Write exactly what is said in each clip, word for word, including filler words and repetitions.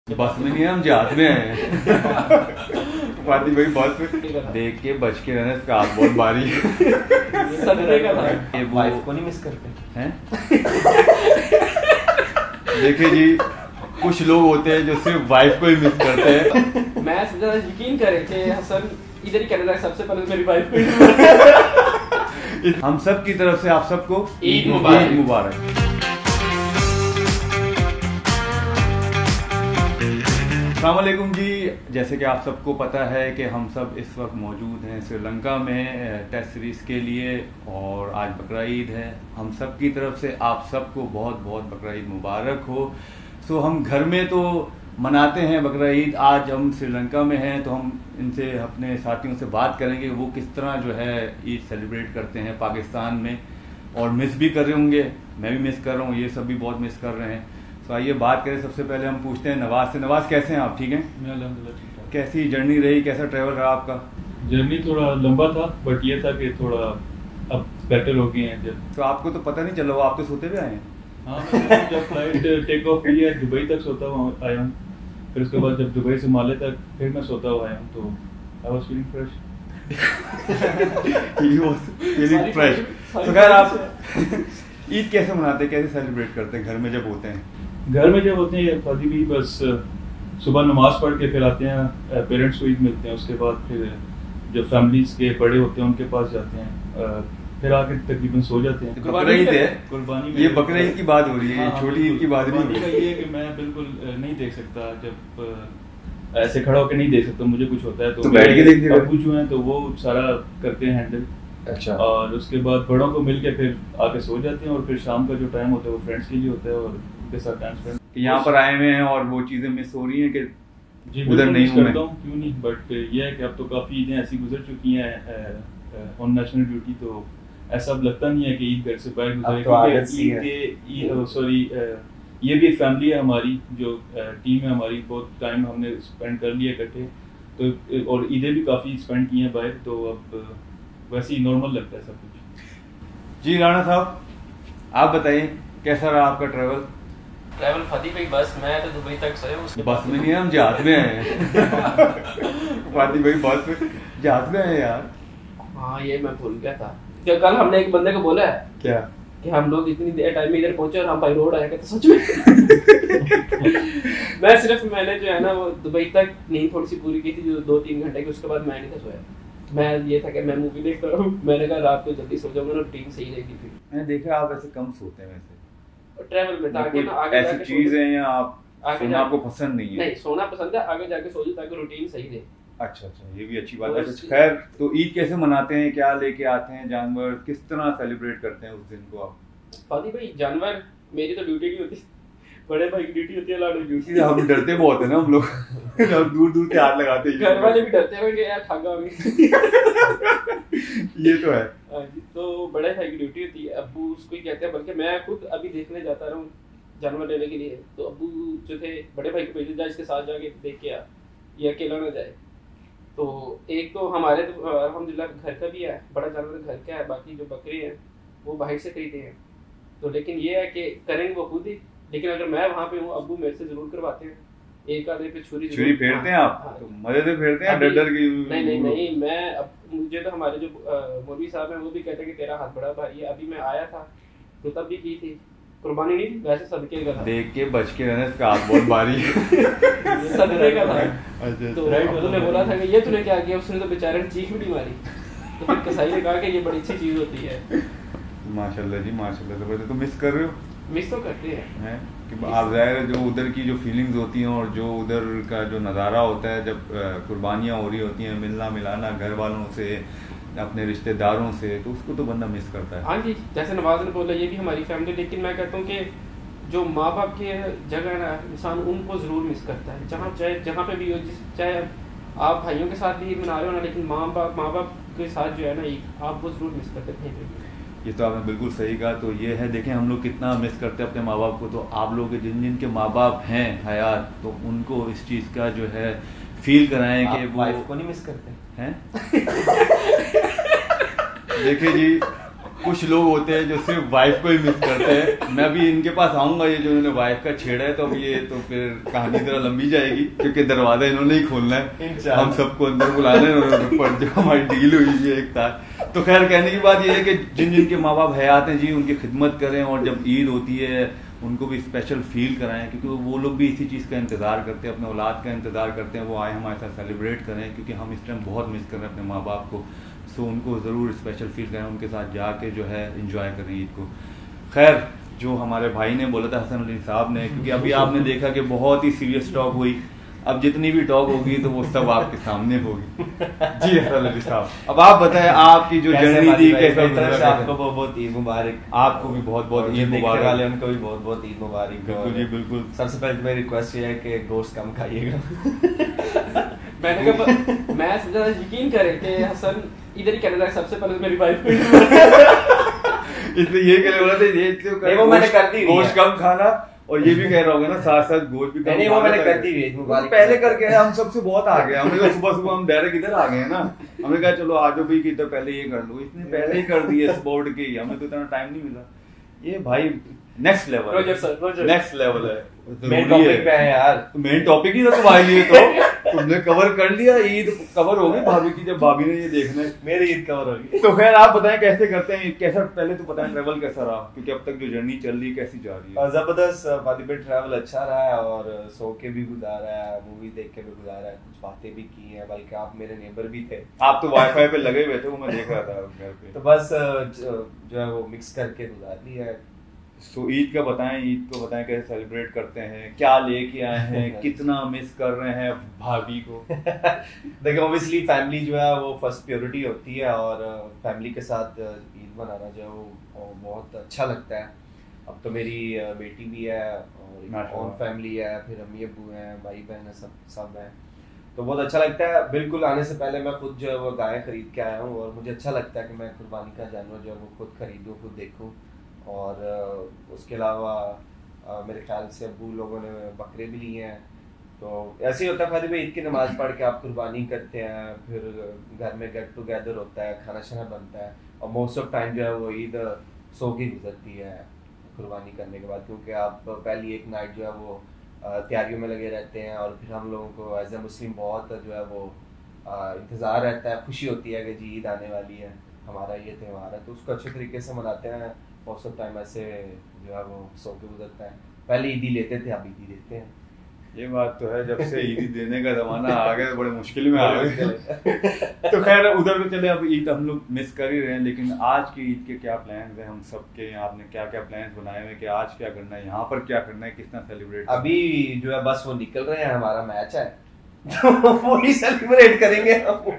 बस में नहीं है, हम जहाज में हैं। वादी भाई बस में देख के बच के रहना, इसका हाथ बहुत भारी है। ये वाइफ को नहीं मिस करते हैं? देखिए जी, कुछ लोग होते हैं जो सिर्फ वाइफ को ही मिस करते हैं। मैं ज़रा यकीन करें कि हसन इधर ही कहने लगा सबसे पहले मेरी वाइफ को। हम सब की तरफ से आप सबको ईद मुबारक। मुबारक। अस्सलामुअलैकुम जी, जैसे कि आप सबको पता है कि हम सब इस वक्त मौजूद हैं श्रीलंका में टेस्ट सीरीज़ के लिए, और आज बकरा ईद है। हम सब की तरफ से आप सबको बहुत बहुत बकरा ईद मुबारक हो। सो हम घर में तो मनाते हैं बकरा ईद, आज हम श्रीलंका में हैं तो हम इनसे अपने साथियों से बात करेंगे वो किस तरह जो है ईद सेलिब्रेट करते हैं पाकिस्तान में, और मिस भी कर रहे होंगे, मैं भी मिस कर रहा हूँ, ये सब भी बहुत मिस कर रहे हैं। तो आइए बात करें। सबसे पहले हम पूछते हैं नवाज से। नवाज कैसे हैं आप? ठीक हैं? मैं अल्हम्दुलिल्लाह ठीक ठाक। कैसी जर्नी रही, कैसा ट्रैवल रहा आपका? जर्नी थोड़ा लंबा था, बट ये था कि थोड़ा अब बेटर हो गए हैं जब। तो आपको तो पता नहीं चला, वो आप तो सोते भी आए हैं। हाँ, मैं जब फ्लाइट टेक ऑफ हुई है दुबई तक सोता हुआ आया हूँ, फिर उसके बाद जब दुबई से माले तक फिर मैं सोता हुआ आया हूँ, तो I was feeling fresh. He was feeling fresh. तो खैर, आप ईद कैसे मनाते हैं, कैसे सेलिब्रेट करते हैं घर में जब होते हैं? घर में जब होते हैं फादी भी बस सुबह नमाज पढ़ के फिर आते हैं, पेरेंट्स को ईद मिलते हैं, उसके बाद फिर जो फैमिलीज के बड़े होते हैं उनके पास जाते हैं, फिर आके तकरीबन सो जाते हैं। बकरा ईद है, कुर्बानी ये बकरा ईद की बात हो रही है, छोटी ईद की बात नहीं हो रही है। ये है कि मैं बिल्कुल नहीं देख सकता, जब ऐसे खड़ा होकर नहीं देख सकता, मुझे कुछ होता है तो, तो बैठ के देखिए। अबू जो हैं तो वो सारा करते हैं हैंडल। अच्छा। और उसके बाद बड़ों को मिल के फिर आके सो जाते हैं, और फिर शाम का जो टाइम होता है वो फ्रेंड्स के लिए होता है और उनके साथ टाइम स्पेंड। यहाँ पर आए हुए हैं और वो चीजें मिस हो रही हैं कि जी उधर नहीं हूँ मैं। क्यों नहीं, बट ये है कि अब तो काफी ईदें ऐसी गुजर चुकी हैं ऑन नेशनल ड्यूटी, तो ऐसा अब लगता नहीं है कि ईद घर से बाहर गुजरे, क्योंकि ईद सॉरी ये भी एक फैमिली है हमारी, जो टीम है हमारी, बहुत टाइम हमने स्पेंड कर लिया इकट्ठे, तो और ईदें भी काफी स्पेंड की हैं बाहर, तो अब वैसे ही नॉर्मल लगता है सब कुछ। जी राणा साहब, आप बताइए कैसा रहा आपका ट्रैवल? ट्रैवल फदी भाई बस मैं तो दुबई तक सोया, उसके बस में नहीं है, हम जहाज में हैं। वादी भाई बस में जहाज में हैं यार। हाँ, ये मैं भूल गया था कि कल हमने एक बंदे को बोला है क्या कि हम लोग इतनी देर टाइम में इधर पहुंचे और हम बाई रोड आएंगे, तो सच में मैं सिर्फ मैंने जो है ना वो दुबई तक नींद थोड़ी सी पूरी की थी, जो दो तीन घंटे की, उसके बाद मैं नहीं था सोया। मैं ये था कि मैं मूवी देख रहा हूँ, मैंने कहा रात को जल्दी सो जाऊंगा ना, रूटीन सही रहेगी। फिर मैंने देखा आप ऐसे कम सोते हैं वैसे ट्रैवल में, ताकि ना आगे ऐसी चीज है या आप सोना आपको पसंद नहीं है? नहीं, सोना पसंद है, आगे जाके सो जाओ ताकि रूटीन सही रहे। अच्छा अच्छा, ये भी अच्छी बात है। खैर, तो ईद कैसे मनाते हैं, क्या लेके आते हैं जानवर, किस तरह सेलिब्रेट करते हैं उस दिन को आप? फादी भाई जानवर मेरी तो ड्यूटी नहीं होती, बड़े भाई की ड्यूटी होती है, लाडू ड्यूटी। हम डरते बहुत है ना हम लोग। हम दूर दूर से हाथ लगाते हैं, घर वाले भी डरते हैं कि यार ठगा होगी। ये तो है। हाँ जी, तो बड़े भाई की ड्यूटी होती है, अब्बू उसको ही कहते हैं, बल्कि मैं खुद अभी देखने जाता रहा हूँ जानवर लेने के लिए, तो अब्बू जो थे बड़े भाई को भेजे जाए, इसके साथ जाके देख के आ, ये अकेला ना जाए। तो एक तो हमारे तो अल्हम्दुलिल्लाह घर का भी है, बड़ा जानवर घर का है, बाकी जो बकरे हैं वो बाहर से खरीदे हैं। तो लेकिन ये है कि करेंगे वो खुद ही, लेकिन अगर मैं वहाँ पे हूँ अब्बू मेरे से जरूर करवाते हैं, एक आधे पे छुरी छुरी फेरते हैं आप? हाँ, तो मजे से फेरते हैं, डर डर के? नहीं नहीं नहीं, मैं अब मुझे तो हमारे जो मौलवी साहब हैं वो भी कहते हैं कि तेरा हाथ बड़ा भारी है। अभी मैं आया था तो तब भी की थी, कुर्बानी नहीं थी, वैसे सदके का था। देख के बच के रहना, इसका हाथ बहुत भारी है। सदके का था। अच्छा, तो उन्होंने बोला था कि ये तूने क्या किया, उसने तो बेचारे ने चीख भी नहीं मारी। तो फिर कसाई ने कहा कि ये बड़ी अच्छी चीज होती है। माशाल्लाह जी माशाल्लाह। तो तो मिस कर रहे हो? मिस तो करते हैं, हैं कि आप ज़ाहिर है जो उधर की जो फीलिंग्स होती हैं और जो उधर का जो नज़ारा होता है जब कुर्बानियाँ हो रही होती हैं, मिलना मिलाना घर वालों से, अपने रिश्तेदारों से, तो उसको तो बंदा मिस करता है। हाँ जी, जैसे नवाज ने बोला ये भी हमारी फैमिली, लेकिन मैं कहता हूँ कि जो माँ बाप के जगह ना इंसान उनको ज़रूर मिस करता है, जहाँ चाहे जहाँ पे भी हो, जिस चाहे आप भाइयों के साथ भी ईद मना रहे हो ना, लेकिन माँ बाप माँ बाप के साथ जो है ना ईद आप वो ज़रूर मिस करते हैं। ये तो आपने बिल्कुल सही कहा। तो ये है, देखें हम लोग कितना मिस करते हैं अपने माँ बाप को, तो आप लोग जिन जिन के माँ बाप हैं हयात, तो उनको इस चीज़ का जो है फील कराएं कि वो वाइफ को नहीं मिस करते हैं। देखिए जी, कुछ लोग होते हैं जो सिर्फ वाइफ को ही मिस करते हैं। मैं भी इनके पास आऊंगा, ये जो इन्होंने वाइफ का छेड़ा है, तो अब ये तो फिर कहानी जरा लंबी जाएगी, क्योंकि दरवाजा इन्होंने ही खोलना है, हम सबको अंदर बुलाना है, पर जो हमारी डील हुई है एक साथ। तो खैर कहने की बात ये है कि जिन जिनके माँ बाप हयात हैं जी, उनकी खिदमत करें, और जब ईद होती है उनको भी स्पेशल फील कराएं, क्योंकि वो लोग भी इसी चीज़ का इंतज़ार करते हैं, अपने औलाद का इंतज़ार करते हैं, वो आए हमारे साथ सेलिब्रेट करें, क्योंकि हम इस टाइम बहुत मिस कर रहे हैं अपने माँ बाप को। सो उनको ज़रूर स्पेशल फील करें, उनके साथ जाके जो है एंजॉय करें ईद को। खैर, जो हमारे भाई ने बोला था, हसन अली साहब ने, क्योंकि अभी आपने देखा कि बहुत ही सीरियस टॉक हुई, अब जितनी भी टॉक होगी तो वो सब आपके सामने होगी। जी हसन अली साहब, अब आप बताएं आपकी जो जर्नी थी कैसे? आपको बहुत बहुत ईद मुबारक। आपको भी बहुत बहुत ईद मुबारक। वाले उनको भी बहुत बहुत ईद मुबारक। बिल्कुल जी बिल्कुल। सबसे पहले तो मेरी रिक्वेस्ट ये है कि गोश्त कम खाइएगा। मैंने कहा मैं समझा यकीन करें कि हसन इधर ही कहने लगा सबसे पहले मेरी वाइफ को इसलिए ये कहने वाला था, ये नहीं वो मैंने कर दी, गोश्त कम खाना, और ये भी कह रहा होगा ना साथ साथ गोश्त भी कम। नहीं वो मैंने कर दी है, पहले करके हम सबसे बहुत आ गए। हमने कहा सुबह सुबह हम डायरेक्ट इधर आ गए ना, हमने कहा चलो आ जाओ भाई कि इधर पहले ये कर लो, इसने पहले ही कर दिया स्पोर्ट के, हमें तो इतना टाइम नहीं मिला। ये भाई next level, Roger sir, Roger next level है, मेन टॉपिक पे है यार। मेन टॉपिक ही था तुम्हारे लिए, तो तुमने कवर कर लिया, ईद कवर हो गई भाभी की, जब भाभी ने ये देखना है मेरी ईद कवर होगी। तो खैर आप बताएं कैसे करते हैं, कैसा पहले तो बताएं ट्रैवल कैसा रहा, क्योंकि अब तक जो जर्नी चल रही है कैसी जा रही है? जबरदस्त वादी पे ट्रैवल अच्छा रहा है, और सो के भी गुजारा है, मूवी देख के भी गुजारा है, कुछ बातें भी की हैं, बल्कि आप मेरे नेबर भी थे। आप तो वाईफाई पे लगे हुए थे, वो मैं देख रहा था घर पे। तो बस जो है वो मिक्स करके गुजार लिया है। सो ईद का बताएं, ईद को बताएं कैसे सेलिब्रेट करते हैं, क्या लेके आए हैं, कितना मिस कर रहे हैं भाभी को? देखिए ऑब्वियसली फैमिली जो है वो फर्स्ट प्योरिटी होती है, और फैमिली के साथ ईद मनाना जो है वो बहुत अच्छा लगता है। अब तो मेरी बेटी भी है, और और फैमिली है, फिर अम्मी अब्बू हैं, भाई बहन है, सब सब हैं, तो बहुत अच्छा लगता है। बिल्कुल आने से पहले मैं खुद जो है वो गाय खरीद के आया हूँ, और मुझे अच्छा लगता है कि मैं कुर्बानी का जानवर जो है वो खुद खरीदूँ, खुद देखूँ। और उसके अलावा मेरे ख्याल से अब्बू लोगों ने बकरे भी लिए हैं, तो ऐसे ही होता है खाली भाई ईद की नमाज़ पढ़ के आप कुर्बानी करते हैं, फिर घर में गेट टुगेदर होता है, खाना शाना बनता है, और मोस्ट ऑफ टाइम जो है वो ईद सो के गुजरती है कुर्बानी करने के बाद, क्योंकि आप पहली एक नाइट जो है वो तैयारियों में लगे रहते हैं, और फिर हम लोगों को एज ए मुस्लिम बहुत जो है वो इंतज़ार रहता है, खुशी होती है कि जी ईद आने वाली है, हमारा ये त्यौहार है, तो उसको अच्छे तरीके से मनाते हैं। मोस्ट ऑफ टाइम ऐसे जो है वो सो के गुजरता है। पहले ईदी लेते थे, अब ईदी देते हैं। ये बात तो है, जब से ईदी देने का जमाना आ गया बड़े मुश्किल में आ गए। तो खैर उधर तो चले, अब ईद हम लोग मिस कर ही रहे हैं, लेकिन आज की ईद के क्या प्लान्स हैं हम सबके? आपने क्या क्या प्लान्स बनाए हुए कि आज क्या करना है, यहाँ पर क्या करना है, कितना सेलिब्रेट? अभी जो है बस वो निकल रहे हैं, हमारा मैच है तो वो ही सेलिब्रेट करेंगे।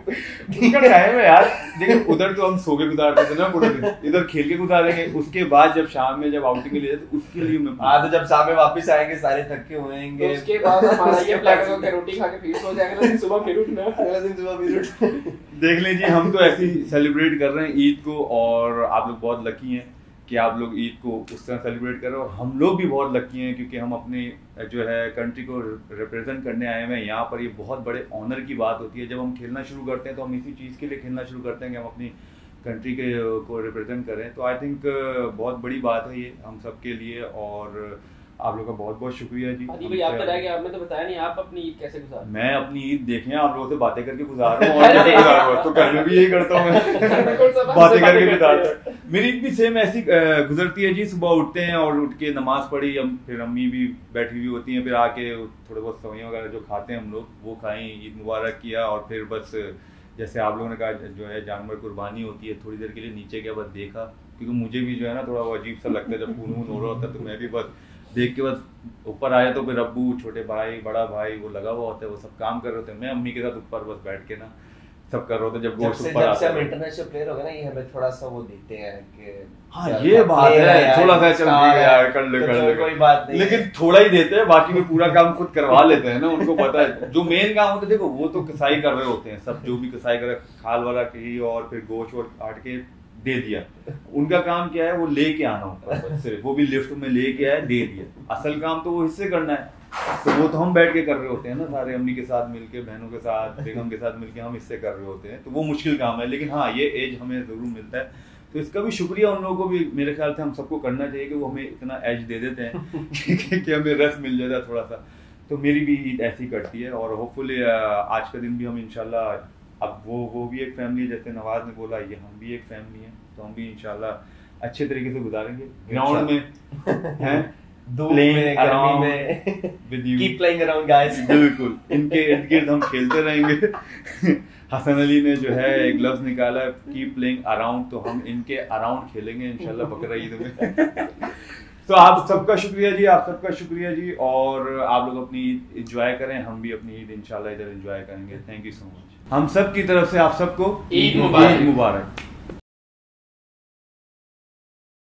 टाइम है यार, देखिए उधर तो हम सो के गुजारते थे ना पूरे दिन, इधर खेल के गुजारेंगे, उसके बाद जब शाम में जब आउटिंग के लिए तो उसके लिए मैं हाँ, तो जब शाम में वापस आएंगे सारे थके होंगे, तो उसके बाद हमारा ये प्लान है कि रोटी खा के फिर सो जाएंगे, दिन सुबह फिर उठना, अगले दिन सुबह फिर उठना। देख लीजिए, हम तो ऐसे ही सेलिब्रेट कर रहे हैं ईद को, और आप लोग बहुत लकी हैं कि आप लोग ईद को उस तरह सेलिब्रेट कर रहे हो, और हम लोग भी बहुत लकी हैं क्योंकि हम अपनी जो है कंट्री को रिप्रेजेंट करने आए हुए हैं यहाँ पर। ये बहुत बड़े ऑनर की बात होती है, जब हम खेलना शुरू करते हैं तो हम इसी चीज़ के लिए खेलना शुरू करते हैं कि हम अपनी कंट्री के को रिप्रेजेंट करें। तो आई थिंक बहुत बड़ी बात है ये हम सब के लिए, और आप लोग का बहुत बहुत शुक्रिया जी। आदि भाई आप बताएंगे, आपने तो बताया नहीं आप अपनी ईद कैसे गुजारते? मैं अपनी ईद देखें आप लोगों से बातें करके गुजार रहा हूँ, और कैसे गुजार रहा हूँ, तो घर में भी यही करता हूँ मैं, बातें करके गुजारता हूँ। मेरी ईद भी सेम ऐसी गुजरती है जी, सुबह उठते हैं और उठ के नमाज पढ़ी, हम फिर अम्मी भी बैठी हुई होती हैं, फिर आके थोड़े बहुत सवैयाँ वगैरह जो खाते हैं हम लोग वो खाई, ईद मुबारक किया, और फिर बस जैसे आप लोगों ने कहा जो है जानवर कुर्बानी होती है, थोड़ी देर के लिए नीचे गया, बस देखा, क्योंकि मुझे भी जो है ना थोड़ा वो अजीब सा लगता है जब खून वून हो रहा होता है, तो मैं भी बस देख के बस ऊपर आया, तो फिर अब्बू, छोटे भाई, बड़ा भाई वो लगा हुआ होता है, वो सब काम कर रहे होते हैं, मैं अम्मी के साथ ऊपर बस बैठ के ना सब कर रहे होते। जब गोश्त ऊपर आता है, इंटरनेशनल प्लेयर हो गए ना, ये हमें थोड़ा सा वो देते हैं कि हाँ ये बात है, थोड़ा सा चल यार कर ले कर ले, कोई बात नहीं, लेकिन थोड़ा ही देते हैं, बाकी में पूरा काम खुद करवा लेते हैं ना, उनको पता है जो मेन काम होता है। देखो वो तो कसाई कर रहे होते हैं सब, जो भी कसाई कर खाल वाला की, और फिर गोश्त और काट के दे दिया, उनका काम क्या है वो लेके आना होता है, सिर्फ वो भी लिफ्ट में लेके आए दे दिया, असल काम तो वो इससे करना है, तो वो तो हम बैठ के कर रहे होते हैं ना सारे, अम्मी के साथ मिलके, बहनों के साथ, बेगम के साथ मिलके हम इससे कर रहे होते हैं, तो वो मुश्किल काम है। लेकिन हाँ ये एज हमें जरूर मिलता है तो इसका भी शुक्रिया उन लोगों को भी मेरे ख्याल से हम सबको करना चाहिए कि वो हमें इतना एज दे देते हैं कि, कि, कि हमें रस मिल जाता है थोड़ा सा। तो मेरी भी ईद ऐसी करती है और होपफुली आज का दिन भी हम इंशाल्लाह, अब वो वो भी एक फैमिली है जैसे नवाज ने बोला, ये हम भी एक फैमिली है, तो हम भी इंशाल्लाह अच्छे तरीके से गुजारेंगे ग्राउंड में हैं धूप में गर्मी में कीप प्लेइंग अराउंड गाइस। बिल्कुल इनके इर्द गिर्द हम खेलते रहेंगे। हसन अली ने जो है एक लफ्ज निकाला कीप प्लेइंग अराउंड, तो हम इनके अराउंड खेलेंगे इंशाल्लाह बकरा ईद में। तो आप सबका शुक्रिया जी, आप सबका शुक्रिया जी, और आप लोग अपनी ईद एंजॉय करें, हम भी अपनी ईद इंशाल्लाह इधर एंजॉय करेंगे। Thank you so much. हम सब की तरफ से आप सबको ईद मुबारक। मुबारक।